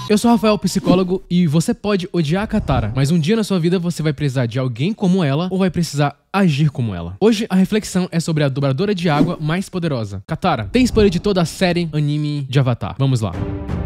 Eu sou o Rafael, psicólogo, e você pode odiar a Katara, mas um dia na sua vida você vai precisar de alguém como ela ou vai precisar agir como ela. Hoje a reflexão é sobre a dobradora de água mais poderosa, Katara. Tem spoiler de toda a série anime de Avatar. Vamos lá.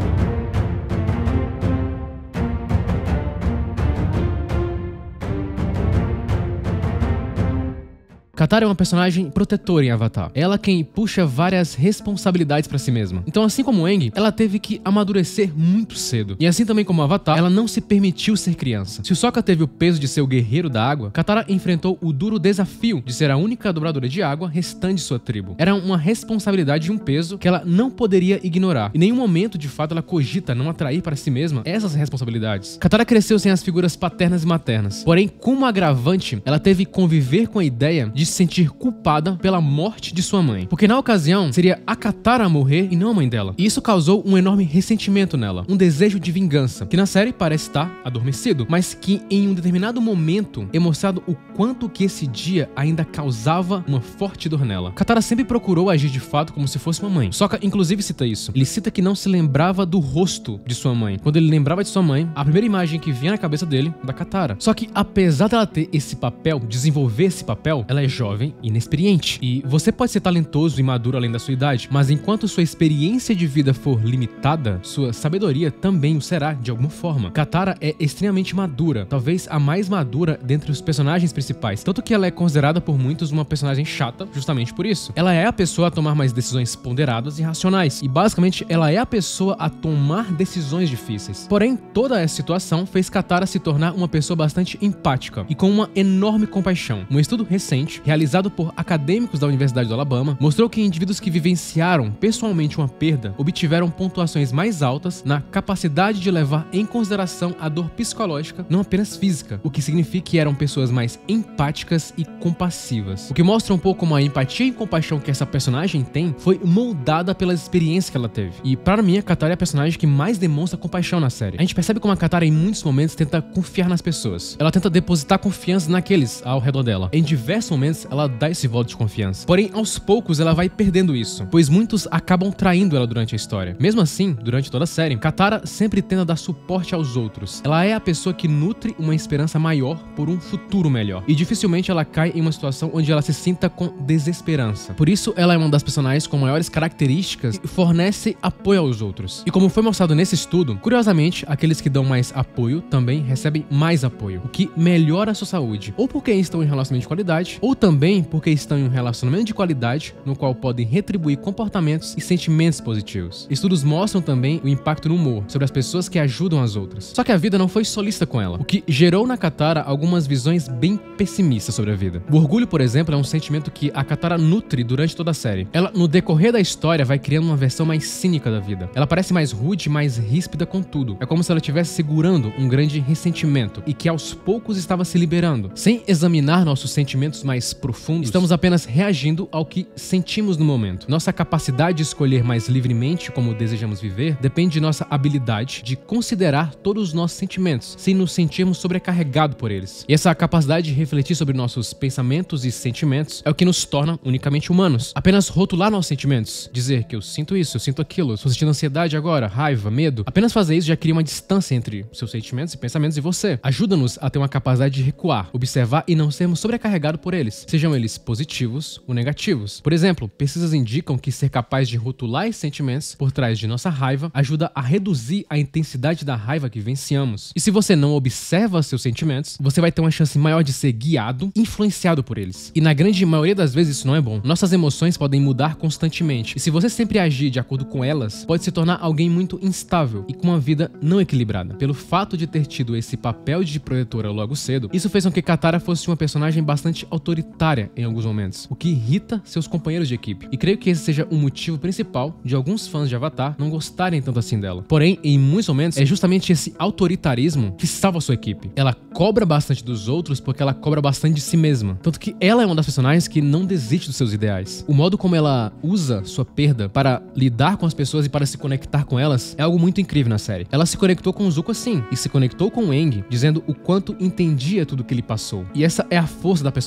Katara é uma personagem protetora em Avatar. Ela quem puxa várias responsabilidades pra si mesma. Então, assim como Aang, ela teve que amadurecer muito cedo. E assim também como Avatar, ela não se permitiu ser criança. Se o Sokka teve o peso de ser o guerreiro da água, Katara enfrentou o duro desafio de ser a única dobradora de água restante de sua tribo. Era uma responsabilidade e um peso que ela não poderia ignorar. Em nenhum momento, de fato, ela cogita não atrair para si mesma essas responsabilidades. Katara cresceu sem as figuras paternas e maternas. Porém, como agravante, ela teve que conviver com a ideia de se sentir culpada pela morte de sua mãe. Porque na ocasião, seria a Katara a morrer e não a mãe dela. E isso causou um enorme ressentimento nela, um desejo de vingança, que na série parece estar adormecido, mas que em um determinado momento é mostrado o quanto que esse dia ainda causava uma forte dor nela. Katara sempre procurou agir de fato como se fosse uma mãe. Sokka inclusive cita isso. Ele cita que não se lembrava do rosto de sua mãe. Quando ele lembrava de sua mãe, a primeira imagem que vinha na cabeça dele da Katara. Só que apesar dela ter esse papel, desenvolver esse papel, ela é jovem e inexperiente. E você pode ser talentoso e maduro além da sua idade, mas enquanto sua experiência de vida for limitada, sua sabedoria também o será de alguma forma. Katara é extremamente madura, talvez a mais madura dentre os personagens principais, tanto que ela é considerada por muitos uma personagem chata justamente por isso. Ela é a pessoa a tomar mais decisões ponderadas e racionais, e basicamente ela é a pessoa a tomar decisões difíceis. Porém, toda essa situação fez Katara se tornar uma pessoa bastante empática e com uma enorme compaixão. Um estudo recente, realizado por acadêmicos da Universidade do Alabama, mostrou que indivíduos que vivenciaram pessoalmente uma perda obtiveram pontuações mais altas na capacidade de levar em consideração a dor psicológica, não apenas física, o que significa que eram pessoas mais empáticas e compassivas. O que mostra um pouco como a empatia e compaixão que essa personagem tem foi moldada pelas experiências que ela teve. E para mim, a Katara é a personagem que mais demonstra compaixão na série. A gente percebe como a Katara em muitos momentos tenta confiar nas pessoas. Ela tenta depositar confiança naqueles ao redor dela. Em diversos momentos, ela dá esse voto de confiança. Porém, aos poucos, ela vai perdendo isso, pois muitos acabam traindo ela durante a história. Mesmo assim, durante toda a série, Katara sempre tenta dar suporte aos outros. Ela é a pessoa que nutre uma esperança maior por um futuro melhor. E dificilmente ela cai em uma situação onde ela se sinta com desesperança. Por isso, ela é uma das personagens com maiores características e fornece apoio aos outros. E como foi mostrado nesse estudo, curiosamente, aqueles que dão mais apoio também recebem mais apoio, o que melhora a sua saúde. Ou porque estão em relacionamento de qualidade, ou também porque estão em um relacionamento de qualidade no qual podem retribuir comportamentos e sentimentos positivos. Estudos mostram também o impacto no humor sobre as pessoas que ajudam as outras. Só que a vida não foi solista com ela, o que gerou na Katara algumas visões bem pessimistas sobre a vida. O orgulho, por exemplo, é um sentimento que a Katara nutre durante toda a série. Ela, no decorrer da história, vai criando uma versão mais cínica da vida. Ela parece mais rude, mais ríspida com tudo. É como se ela estivesse segurando um grande ressentimento e que aos poucos estava se liberando. Sem examinar nossos sentimentos mais profundos, estamos apenas reagindo ao que sentimos no momento. Nossa capacidade de escolher mais livremente como desejamos viver depende de nossa habilidade de considerar todos os nossos sentimentos, sem nos sentirmos sobrecarregados por eles. E essa capacidade de refletir sobre nossos pensamentos e sentimentos é o que nos torna unicamente humanos. Apenas rotular nossos sentimentos, dizer que eu sinto isso, eu sinto aquilo, estou sentindo ansiedade agora, raiva, medo, apenas fazer isso já cria uma distância entre seus sentimentos e pensamentos e você. Ajuda-nos a ter uma capacidade de recuar, observar e não sermos sobrecarregados por eles, sejam eles positivos ou negativos. Por exemplo, pesquisas indicam que ser capaz de rotular esses sentimentos por trás de nossa raiva ajuda a reduzir a intensidade da raiva que vivenciamos. E se você não observa seus sentimentos, você vai ter uma chance maior de ser guiado, influenciado por eles. E na grande maioria das vezes isso não é bom. Nossas emoções podem mudar constantemente. E se você sempre agir de acordo com elas, pode se tornar alguém muito instável e com uma vida não equilibrada. Pelo fato de ter tido esse papel de protetora logo cedo, isso fez com que Katara fosse uma personagem bastante autoritária em alguns momentos, o que irrita seus companheiros de equipe. E creio que esse seja o motivo principal de alguns fãs de Avatar não gostarem tanto assim dela. Porém, em muitos momentos, é justamente esse autoritarismo que salva a sua equipe. Ela cobra bastante dos outros porque ela cobra bastante de si mesma. Tanto que ela é uma das personagens que não desiste dos seus ideais. O modo como ela usa sua perda para lidar com as pessoas e para se conectar com elas é algo muito incrível na série. Ela se conectou com o Zuko assim, e se conectou com o Aang, dizendo o quanto entendia tudo que ele passou. E essa é a força da personagem.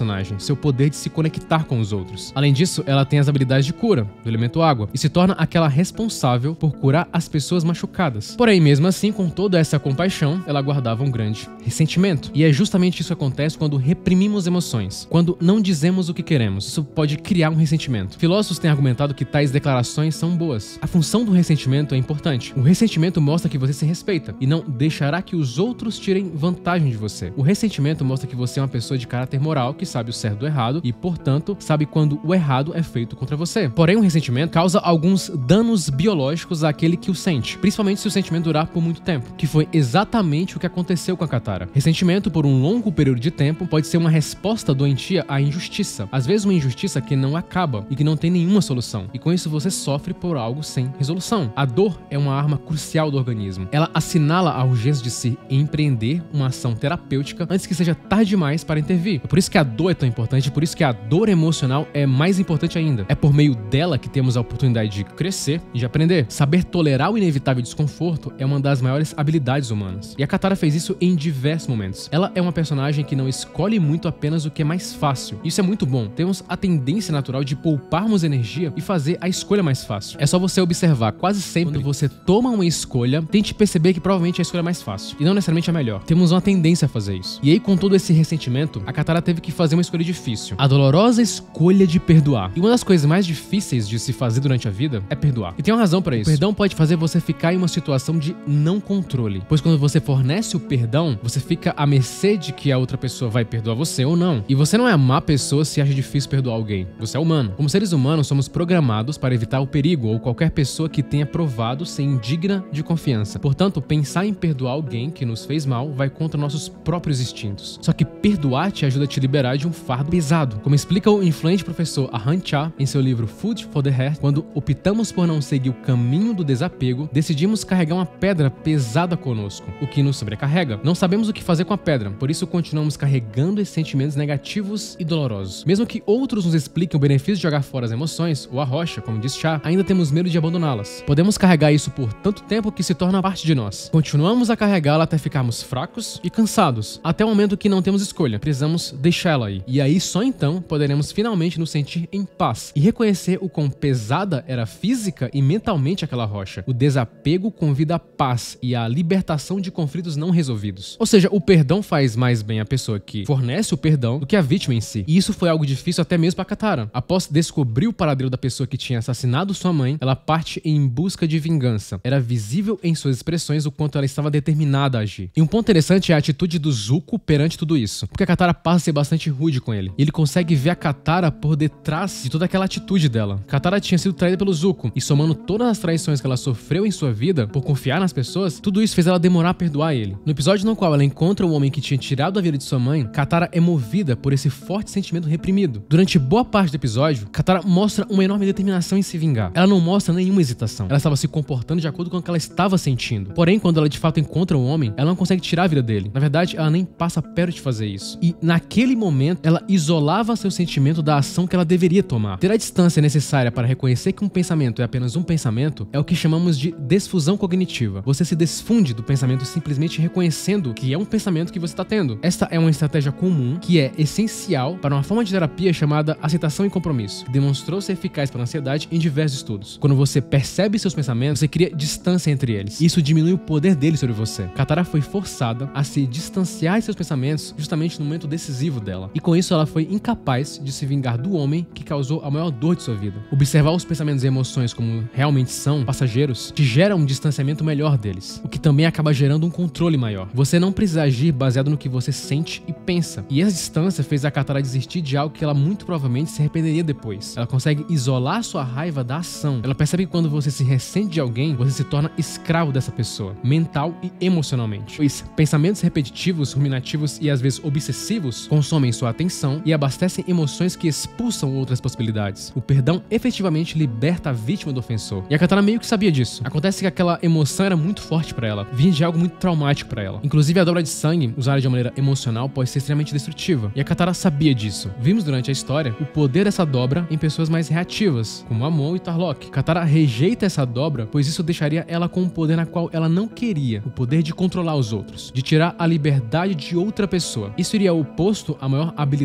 seu poder de se conectar com os outros. Além disso, ela tem as habilidades de cura, do elemento água, e se torna aquela responsável por curar as pessoas machucadas. Porém, mesmo assim, com toda essa compaixão, ela guardava um grande ressentimento. E é justamente isso que acontece quando reprimimos emoções, quando não dizemos o que queremos. Isso pode criar um ressentimento. Filósofos têm argumentado que tais declarações são boas. A função do ressentimento é importante. O ressentimento mostra que você se respeita e não deixará que os outros tirem vantagem de você. O ressentimento mostra que você é uma pessoa de caráter moral que sabe o certo do errado e, portanto, sabe quando o errado é feito contra você. Porém, o ressentimento causa alguns danos biológicos àquele que o sente, principalmente se o sentimento durar por muito tempo, que foi exatamente o que aconteceu com a Katara. Ressentimento por um longo período de tempo pode ser uma resposta doentia à injustiça. Às vezes uma injustiça que não acaba e que não tem nenhuma solução. E com isso você sofre por algo sem resolução. A dor é uma arma crucial do organismo. Ela assinala a urgência de se empreender uma ação terapêutica antes que seja tarde demais para intervir. É por isso que a dor é tão importante, por isso que a dor emocional é mais importante ainda. É por meio dela que temos a oportunidade de crescer e de aprender. Saber tolerar o inevitável desconforto é uma das maiores habilidades humanas. E a Katara fez isso em diversos momentos. Ela é uma personagem que não escolhe muito apenas o que é mais fácil. Isso é muito bom. Temos a tendência natural de pouparmos energia e fazer a escolha mais fácil. É só você observar quase sempre quando você toma uma escolha, tente perceber que provavelmente a escolha é mais fácil e não necessariamente a melhor. Temos uma tendência a fazer isso. E aí, com todo esse ressentimento, a Katara teve que fazer uma escolha difícil. A dolorosa escolha de perdoar. E uma das coisas mais difíceis de se fazer durante a vida é perdoar. E tem uma razão pra isso. O perdão pode fazer você ficar em uma situação de não controle. Pois quando você fornece o perdão, você fica à mercê de que a outra pessoa vai perdoar você ou não. E você não é a má pessoa se acha difícil perdoar alguém. Você é humano. Como seres humanos, somos programados para evitar o perigo ou qualquer pessoa que tenha provado ser indigna de confiança. Portanto, pensar em perdoar alguém que nos fez mal vai contra nossos próprios instintos. Só que perdoar te ajuda a te liberar de um fardo pesado. Como explica o influente professor Ahan Cha em seu livro Food for the Heart, quando optamos por não seguir o caminho do desapego, decidimos carregar uma pedra pesada conosco, o que nos sobrecarrega. Não sabemos o que fazer com a pedra, por isso continuamos carregando esses sentimentos negativos e dolorosos. Mesmo que outros nos expliquem o benefício de jogar fora as emoções, ou a rocha, como diz Cha, ainda temos medo de abandoná-las. Podemos carregar isso por tanto tempo que se torna parte de nós. Continuamos a carregá-la até ficarmos fracos e cansados, até o momento que não temos escolha. Precisamos deixá-la aí. E aí só então poderemos finalmente nos sentir em paz e reconhecer o quão pesada era física e mentalmente aquela rocha. O desapego convida a paz e a libertação de conflitos não resolvidos. Ou seja, o perdão faz mais bem a pessoa que fornece o perdão do que a vítima em si. E isso foi algo difícil até mesmo para Katara. Após descobrir o paradeiro da pessoa que tinha assassinado sua mãe, ela parte em busca de vingança. Era visível em suas expressões o quanto ela estava determinada a agir. E um ponto interessante é a atitude do Zuko perante tudo isso, porque a Katara passa a ser bastante rude com ele. E ele consegue ver a Katara por detrás de toda aquela atitude dela. Katara tinha sido traída pelo Zuko, e somando todas as traições que ela sofreu em sua vida por confiar nas pessoas, tudo isso fez ela demorar a perdoar ele. No episódio no qual ela encontra o homem que tinha tirado a vida de sua mãe, Katara é movida por esse forte sentimento reprimido. Durante boa parte do episódio, Katara mostra uma enorme determinação em se vingar. Ela não mostra nenhuma hesitação. Ela estava se comportando de acordo com o que ela estava sentindo. Porém, quando ela de fato encontra o homem, ela não consegue tirar a vida dele. Na verdade, ela nem passa perto de fazer isso. E naquele momento, ela isolava seu sentimento da ação que ela deveria tomar. Ter a distância necessária para reconhecer que um pensamento é apenas um pensamento é o que chamamos de desfusão cognitiva. Você se desfunde do pensamento simplesmente reconhecendo que é um pensamento que você está tendo. Esta é uma estratégia comum que é essencial para uma forma de terapia chamada aceitação e compromisso, que demonstrou ser eficaz para a ansiedade em diversos estudos. Quando você percebe seus pensamentos, você cria distância entre eles. Isso diminui o poder deles sobre você. Katara foi forçada a se distanciar de seus pensamentos justamente no momento decisivo dela. E com isso ela foi incapaz de se vingar do homem que causou a maior dor de sua vida. Observar os pensamentos e emoções como realmente são, passageiros, te gera um distanciamento melhor deles, o que também acaba gerando um controle maior. Você não precisa agir baseado no que você sente e pensa. E essa distância fez a Katara desistir de algo que ela muito provavelmente se arrependeria depois. Ela consegue isolar sua raiva da ação. Ela percebe que quando você se ressente de alguém, você se torna escravo dessa pessoa, mental e emocionalmente. Pois pensamentos repetitivos, ruminativos e às vezes obsessivos consomem sua atenção e abastecem emoções que expulsam outras possibilidades. O perdão efetivamente liberta a vítima do ofensor. E a Katara meio que sabia disso. Acontece que aquela emoção era muito forte pra ela, vinha de algo muito traumático pra ela. Inclusive a dobra de sangue, usada de uma maneira emocional, pode ser extremamente destrutiva. E a Katara sabia disso. Vimos durante a história o poder dessa dobra em pessoas mais reativas, como Amon e Tarlok. Katara rejeita essa dobra, pois isso deixaria ela com um poder na qual ela não queria, o poder de controlar os outros, de tirar a liberdade de outra pessoa. Isso iria oposto à maior habilidade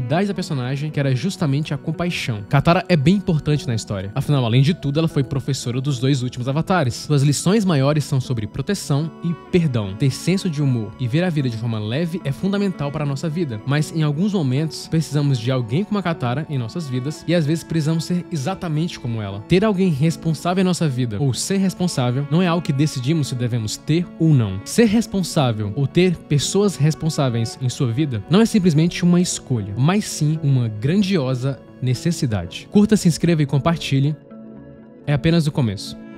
qualidade da personagem, que era justamente a compaixão. Katara é bem importante na história. Afinal, além de tudo, ela foi professora dos 2 últimos avatares. Suas lições maiores são sobre proteção e perdão. Ter senso de humor e ver a vida de forma leve é fundamental para a nossa vida, mas em alguns momentos precisamos de alguém como a Katara em nossas vidas e às vezes precisamos ser exatamente como ela. Ter alguém responsável em nossa vida ou ser responsável não é algo que decidimos se devemos ter ou não. Ser responsável ou ter pessoas responsáveis em sua vida não é simplesmente uma escolha, mas sim uma grandiosa necessidade. Curta, se inscreva e compartilhe. É apenas o começo.